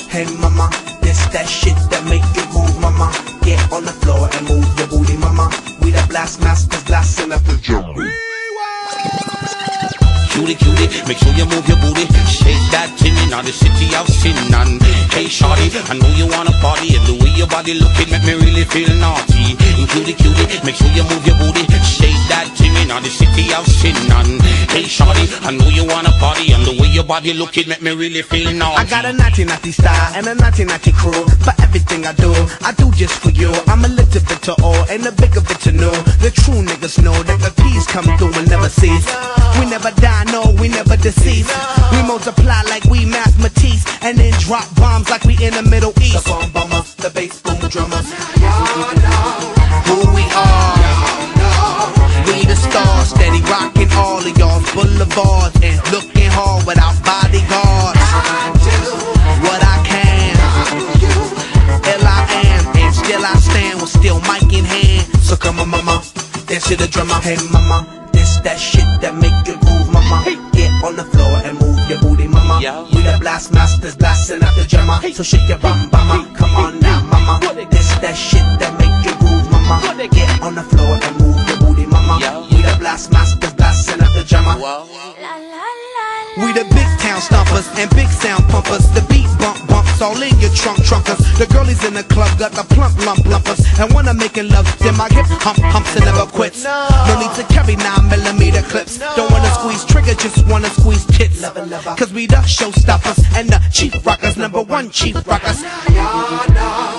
Hey mama, this that shit that make you move, mama. Get on the floor and move your booty, mama. We the blast masters, blasting up the drum. Cutie, cutie, make sure you move your booty. Shake that thing in the city of sin. And hey shorty, I know you wanna party, and the way your body looking make me really feel naughty. And cutie, cutie, make sure you move your booty. Shake that thing in the city of sin. And hey shorty, I know you wanna party, and the way your body looking make me really feel naughty. I got a naughty naughty style and a naughty naughty crew. For everything I do just for you. I'm a little bit to all and a bigger bit to know. The true niggas know that the peace come through and never cease. We never die, no, we never decease. We multiply like we mathematics, and then drop bombs like we in the Middle East. The bomb bombers, the bass boom drummers. Y'all know who we are. We the stars, steady rocking all of y'all's boulevards and looking hard without bodyguards. I do what I can. L.I.am, and still I stand with still mic in hand. So come on, mama, dance to the drummer. Hey, mama, this that shit that make you move, mama. Get on the floor and move your booty, mama. We the blast masters, blasting out the drummer. So shake your bum, mama. Come on now, mama. This that shit that make you move, mama. Get on the floor and move your booty, mama. We the blast masters, blasting out the drummer. We the big town stompers and big sound pumpers. The beat bumps all in your trunkers. The girlies in the club got the plump lumpers. And when I'm making love, then my hip humps and never quits. No need to carry 9mm clips. Don't wanna squeeze trigger, just wanna squeeze tits. Cause we the showstoppers and the chief rockers, #1 chief rockers. Y'all know